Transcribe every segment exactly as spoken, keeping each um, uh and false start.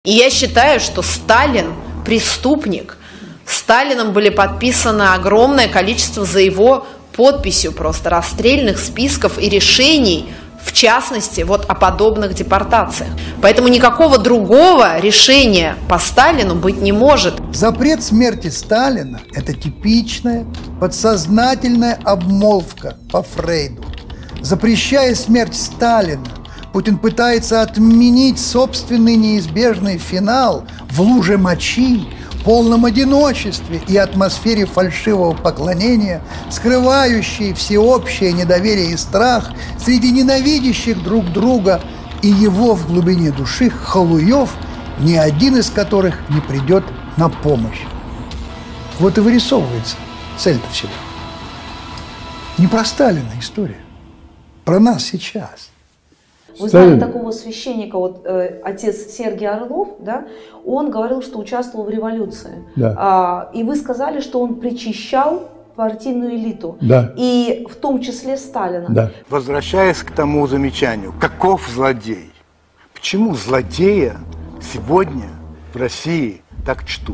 И я считаю, что Сталин преступник. Сталином были подписано огромное количество за его подписью просто расстрельных списков и решений, в частности, вот о подобных депортациях. Поэтому никакого другого решения по Сталину быть не может. Запрет смерти Сталина – это типичная подсознательная обмолвка по Фрейду. Запрещая смерть Сталина, Путин пытается отменить собственный неизбежный финал в луже мочи, полном одиночестве и атмосфере фальшивого поклонения, скрывающей всеобщее недоверие и страх среди ненавидящих друг друга и его в глубине души халуев, ни один из которых не придет на помощь. Вот и вырисовывается цель-то всего. Не про Сталина история, про нас сейчас. Вы знали такого священника, вот э, отец Сергий Орлов, да, он говорил, что участвовал в революции. Да. А, и вы сказали, что он причащал партийную элиту, да. И в том числе Сталина. Да. Возвращаясь к тому замечанию, каков злодей? Почему злодея сегодня в России так чтут?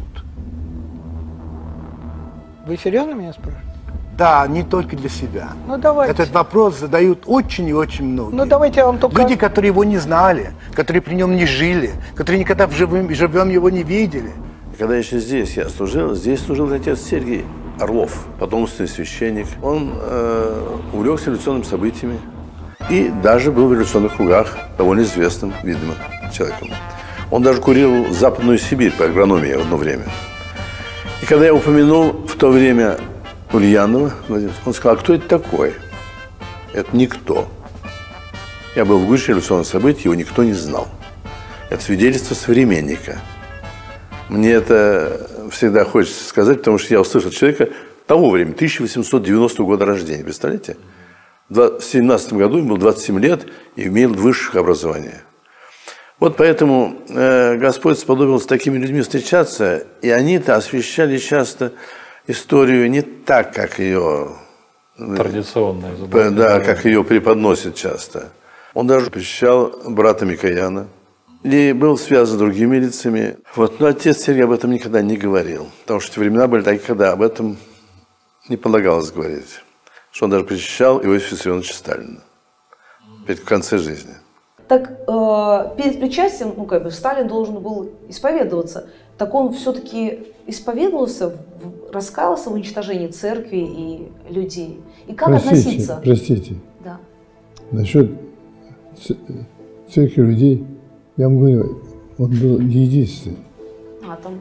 Вы серьезно меня спрашиваете? Да, не только для себя. Ну, давайте. Этот вопрос задают очень и очень многие. Ну, давайте я вам только... Люди, которые его не знали, которые при нем не жили, которые никогда в живым, живем его не видели. Когда еще здесь я служил, здесь служил отец Сергий Орлов, потомственный священник. Он э, увлекся революционными событиями и даже был в революционных кругах довольно известным, видимо, человеком. Он даже курил Западную Сибирь по агрономии в одно время. И когда я упомянул в то время Ульянова, он сказал, а кто это такой? Это никто. Я был в гуще революционных событий, его никто не знал. Это свидетельство современника. Мне это всегда хочется сказать, потому что я услышал человека того времени, тысяча восемьсот девяностого года рождения, представляете? В семнадцатом году ему было двадцать семь лет и имел высшее образование. Вот поэтому э, Господь сподобился с такими людьми встречаться, и они-то освещали часто историю не так, как ее традиционная, да, как ее преподносят часто. Он даже посещал брата Микояна и был связан с другими лицами. Вот, но отец Сергий об этом никогда не говорил, потому что времена были такие, когда об этом не полагалось говорить, что он даже посещал Иосифа Виссарионовича Сталина в конце жизни. Так э, перед причастием, ну как бы Сталин должен был исповедоваться. Так он все-таки исповедовался, раскаялся в уничтожении церкви и людей. И как простите, относиться? Простите. Да. Насчет церкви людей, я вам говорю, он был единственный. А, там...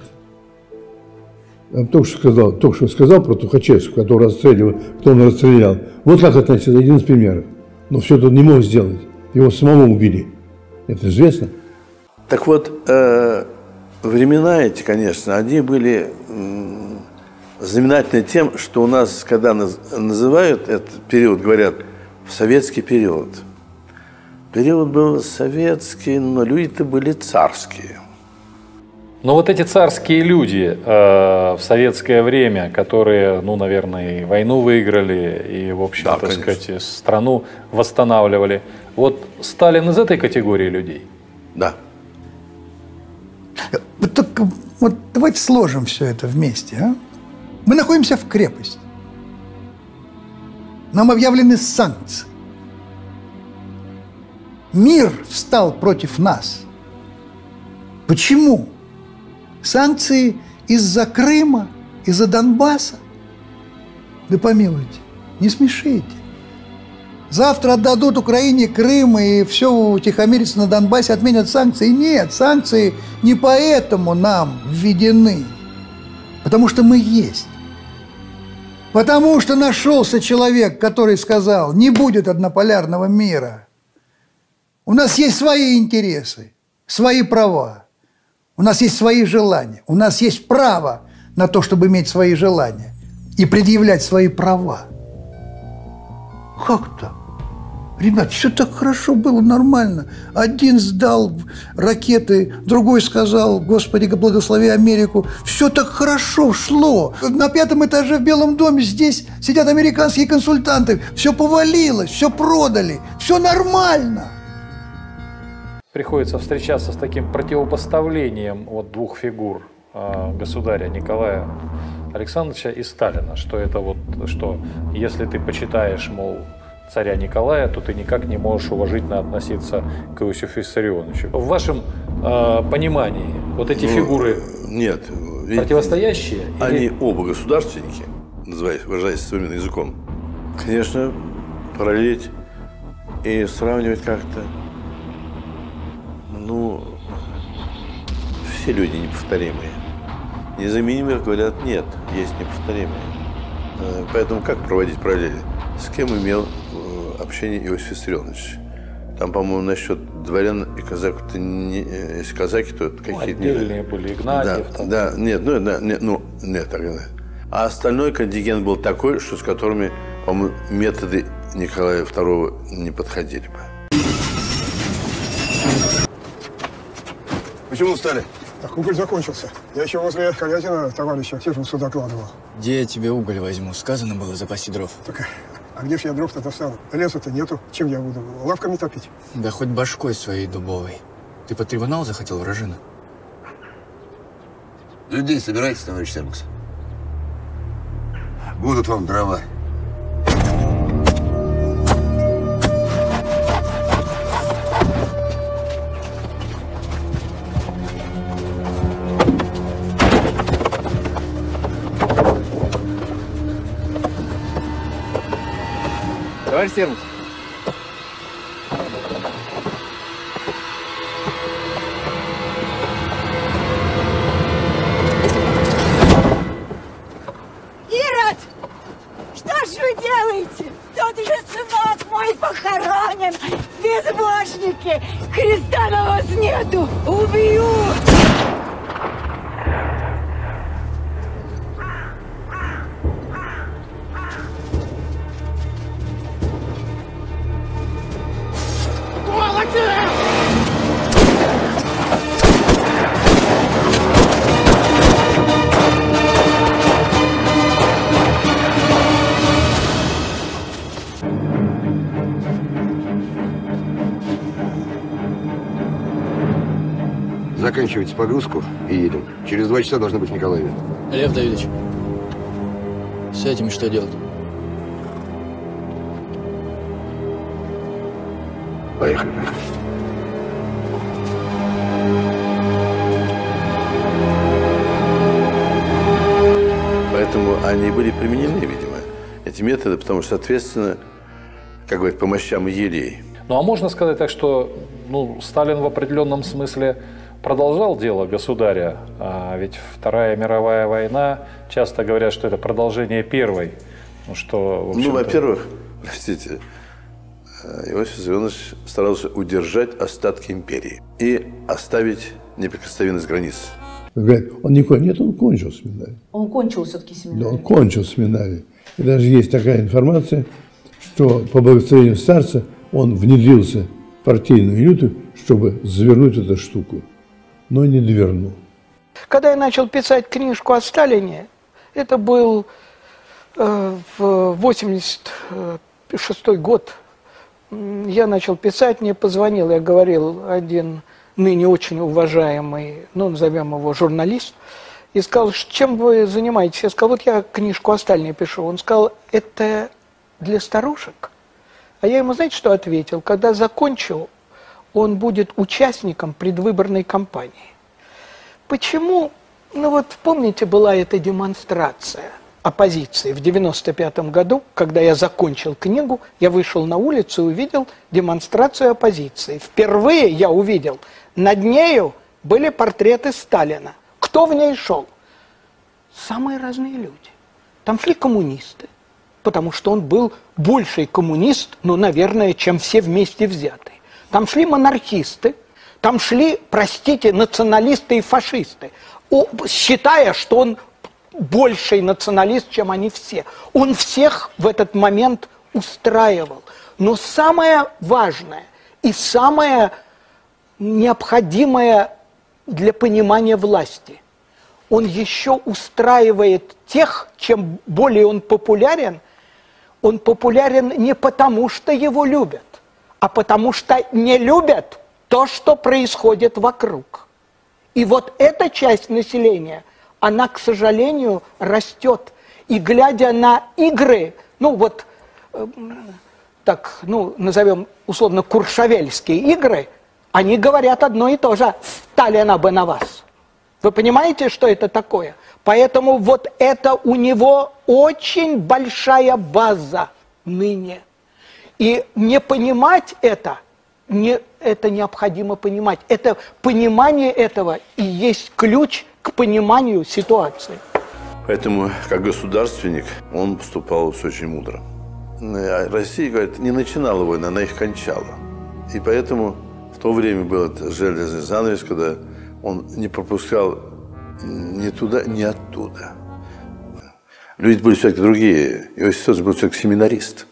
Я только что сказал, только что сказал про Тухачевского, которого расстреливал, кто он расстрелял. Вот как относиться, один из примеров. Но все это он не мог сделать. Его самого убили. Это известно. Так вот, э, времена эти, конечно, они были э, знаменательны тем, что у нас, когда наз, называют этот период, говорят, в советский период. Период был советский, но люди-то были царские. Но вот эти царские люди э, в советское время, которые, ну, наверное, и войну выиграли, и, в общем, да, так сказать, страну восстанавливали. Вот Сталин из этой категории людей? Да. Вот, только, вот давайте сложим все это вместе. А? Мы находимся в крепости. Нам объявлены санкции. Мир встал против нас. Почему? Санкции из-за Крыма, из-за Донбасса? Да помилуйте, не смешите. Завтра отдадут Украине Крым и все утихомирится на Донбассе, отменят санкции. Нет, санкции не поэтому нам введены, потому что мы есть. Потому что нашелся человек, который сказал, не будет однополярного мира. У нас есть свои интересы, свои права. У нас есть свои желания, у нас есть право на то, чтобы иметь свои желания и предъявлять свои права. Как так? Ребят, все так хорошо было, нормально. Один сдал ракеты, другой сказал, Господи, благослови Америку. Все так хорошо шло. На пятом этаже в Белом доме здесь сидят американские консультанты. Все повалилось, все продали, все нормально. приходится встречаться с таким противопоставлением вот двух фигур э, государя Николая Александровича и Сталина, что это вот, что если ты почитаешь, мол, царя Николая, то ты никак не можешь уважительно относиться к Иосифу Виссарионовичу. В вашем э, понимании вот эти ну, фигуры нет, противостоящие? Они или... оба государственники, называясь, выражаясь современным языком. Конечно, параллелить и сравнивать как-то, ну, все люди неповторимые. Незаменимых, говорят, нет, есть неповторимые. Поэтому как проводить параллели? С кем имел общение Иосиф Виссарионович? Там, по-моему, насчет дворян и казаков, не, если казаки, то какие-то... Отдельные были, Игнатьев. Да, там. да, нет, ну, да, нет, ну, нет, так, а остальной контингент был такой, что с которыми, по-моему, методы Николая второго не подходили бы. Почему устали? Так уголь закончился. Я еще возле Колязина товарища Тирфусу докладывал. Где я тебе уголь возьму? Сказано было запаси дров. Так, а где ж я дров-то достану? Леса-то нету. Чем я буду? Лавками топить? Да хоть башкой своей дубовой. Ты под трибунал захотел, вражина? Людей собирайте, товарищ Термакс. Будут вам дрова. Товарищ Термакс. Ирод! Что ж вы делаете? Тут же сынок мой похоронен. Безбожники! Христа на вас нету! Убью! Заканчивайте погрузку и едем. Через два часа должны быть в Николаеве. Лев Давидович, с этим что делать? Поехали, поехали. Поэтому они были применены, видимо, эти методы, потому что, соответственно, как говорят, по мощам елей. Ну, а можно сказать так, что ну, Сталин в определенном смысле продолжал дело государя, а ведь Вторая мировая война, часто говорят, что это продолжение Первой. Ну, что, ну во-первых, простите, Иосиф Виссарионович старался удержать остатки империи и оставить неприкосновенность границ. Говорят, он не кончил, нет, он кончил семинарий. Он кончил все-таки семинарий. Да, он кончил семинарий. И даже есть такая информация, что по благословению старца он внедрился в партийную элиту, чтобы завернуть эту штуку, но не довернул. Когда я начал писать книжку о Сталине, это был э, в восемьдесят шестой год. Я начал писать, мне позвонил, я говорил, один ныне очень уважаемый, ну, назовем его журналист, и сказал, чем вы занимаетесь? Я сказал, вот я книжку о Сталине пишу. Он сказал, это для старушек. А я ему, знаете, что ответил? Когда закончил, он будет участником предвыборной кампании. Почему? Ну вот помните, была эта демонстрация оппозиции в девяносто пятом году, когда я закончил книгу, я вышел на улицу и увидел демонстрацию оппозиции. Впервые я увидел, над нею были портреты Сталина. Кто в ней шел? Самые разные люди. Там шли коммунисты, потому что он был больший коммунист, ну, наверное, чем все вместе взятые. Там шли монархисты, там шли, простите, националисты и фашисты, считая, что он больший националист, чем они все. Он всех в этот момент устраивал. Но самое важное и самое необходимое для понимания власти, он еще устраивает тех, чем более он популярен, он популярен не потому, что его любят, а потому что не любят то, что происходит вокруг. И вот эта часть населения, она, к сожалению, растет. И глядя на игры, ну вот, э, так, ну, назовем условно куршавельские игры, они говорят одно и то же: стали она бы на вас. Вы понимаете, что это такое? Поэтому вот это у него очень большая база ныне. И не понимать это, не, это необходимо понимать. Это понимание этого и есть ключ к пониманию ситуации. Поэтому, как государственник, он поступал все очень мудро. Россия, говорит, не начинала войны, она их кончала. И поэтому в то время был этот железный занавес, когда он не пропускал ни туда, ни оттуда. Люди были все-таки другие. Иосиф Виссарионович был все-таки семинарист.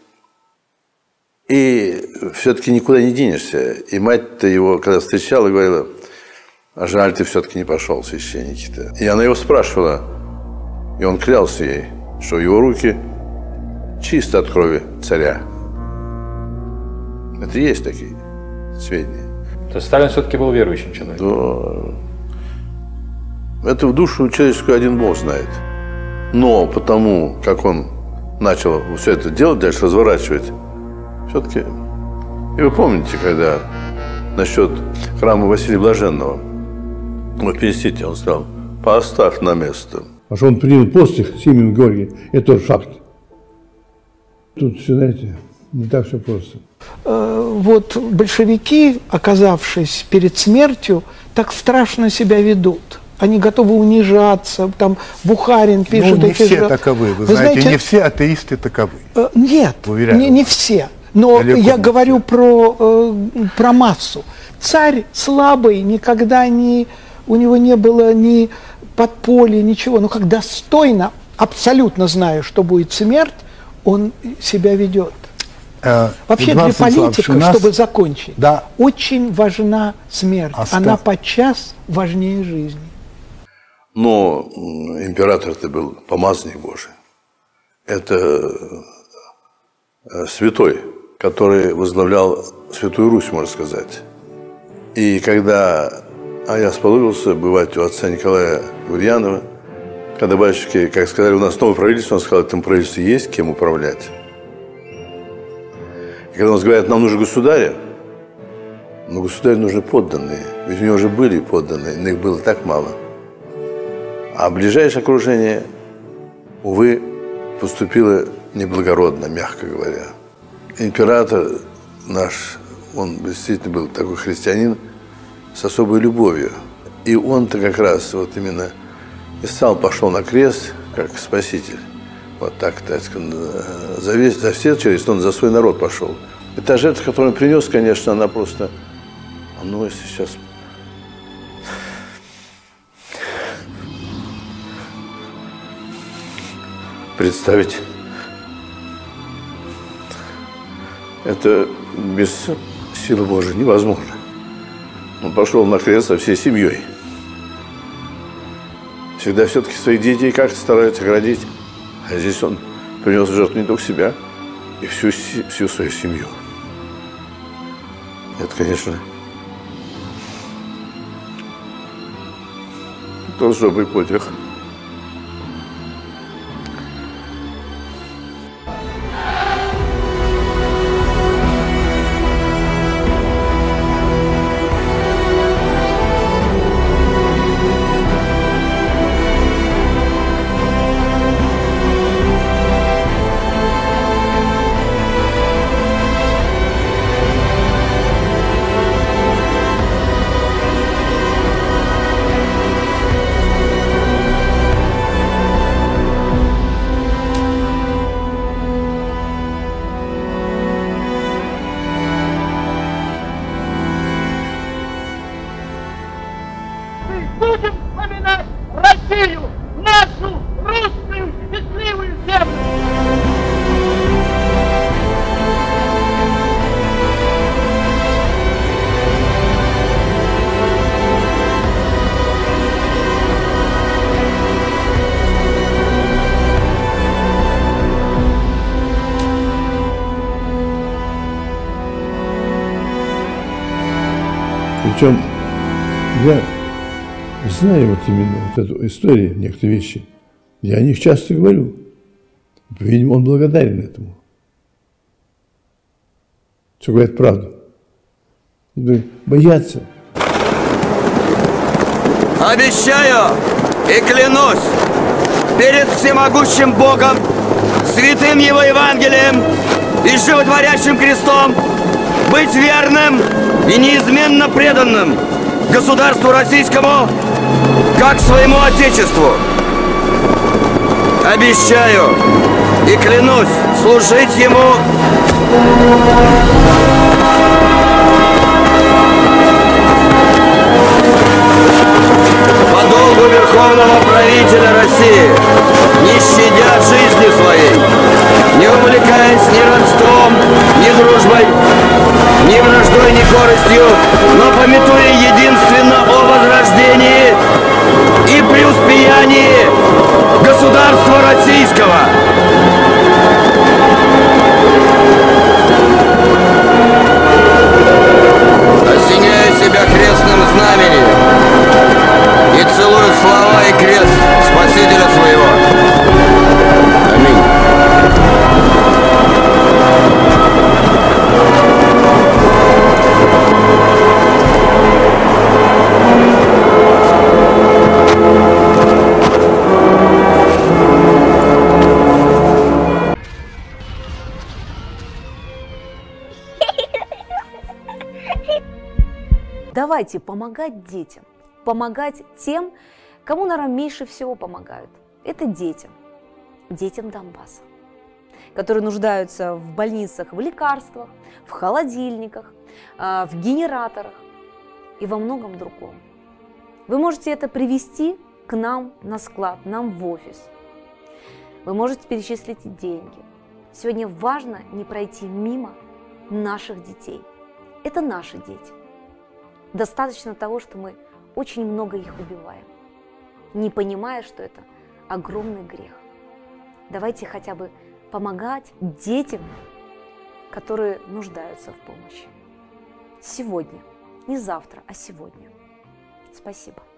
И все-таки никуда не денешься. И мать-то его, когда встречала, говорила: а жаль, ты все-таки не пошел, священники-то. И она его спрашивала, и он клялся ей, что его руки чисты от крови царя. Это и есть такие сведения. То есть Сталин все-таки был верующим человеком? Да. Это в душу человеческую один Бог знает. Но потому, как он начал все это делать, дальше разворачивать, все-таки... И вы помните, когда насчет храма Василия Блаженного, в Пенсите он сказал: поставь на место. А что он принял постиг с именем Георгия, это тоже факт. Тут все, знаете, не так все просто. Вот большевики, оказавшись перед смертью, так страшно себя ведут. Они готовы унижаться, там Бухарин пишет... Ну, не эти все же... таковы, вы, вы знаете, знаете, не все атеисты таковы. Нет, не, не все. Но Далеко я говорю про, э, про массу. Царь слабый, никогда не, у него не было ни подполья, ничего. Но как достойно, абсолютно зная, что будет смерть, он себя ведет. Э, Вообще для политика, нас... чтобы закончить, да. очень важна смерть. Оста... Она подчас важнее жизни. Но император-то был помазанник Божий. Это святой, который возглавлял Святую Русь, можно сказать. И когда а я сподобился бывать у отца Николая Гурьянова, когда батюшки, как сказали, у нас новое правительство, он сказал: этому правительству есть кем управлять. И когда он говорит: нам нужны государя, но государю нужны подданные. Ведь у него уже были подданные, но их было так мало. А ближайшее окружение, увы, поступило неблагородно, мягко говоря. Император наш, он действительно был такой христианин с особой любовью. И он-то как раз вот именно и сам пошел на крест, как спаситель. Вот так, так сказать, за, весь, за все человечество, он за свой народ пошел. И та жертва, которую он принес, конечно, она просто, ну, если сейчас... представить. Это без силы Божией невозможно. Он пошел на крест со всей семьей. Всегда все-таки своих детей как-то стараются оградить. А здесь он принес в жертву не только себя, и всю, всю свою семью. Это, конечно, должно быть подвиг. Причем я знаю вот именно вот эту историю, некоторые вещи. Я о них часто говорю. Видимо, он благодарен этому. Что говорят правду. Боятся. Обещаю и клянусь перед всемогущим Богом, святым Его Евангелием и животворящим крестом быть верным и неизменно преданным государству российскому, как своему Отечеству. Обещаю и клянусь служить Ему по долгу Верховного Правителя России, не щадя жизни своей, не увлекаясь ни родством, ни дружбой, ни враждой, ни корыстью, но памятуя единственно о возрождении и преуспеянии государства российского. Осеняю себя крестным знамением и целую слова и крест Спасителя своего. Аминь. Давайте помогать детям, помогать тем, кому, наверное, меньше всего помогают. Это детям, детям Донбасса, которые нуждаются в больницах, в лекарствах, в холодильниках, в генераторах и во многом другом. Вы можете это привезти к нам на склад, нам в офис. Вы можете перечислить деньги. Сегодня важно не пройти мимо наших детей. Это наши дети. Достаточно того, что мы очень много их убиваем, не понимая, что это огромный грех. Давайте хотя бы помогать детям, которые нуждаются в помощи. Сегодня, не завтра, а сегодня. Спасибо.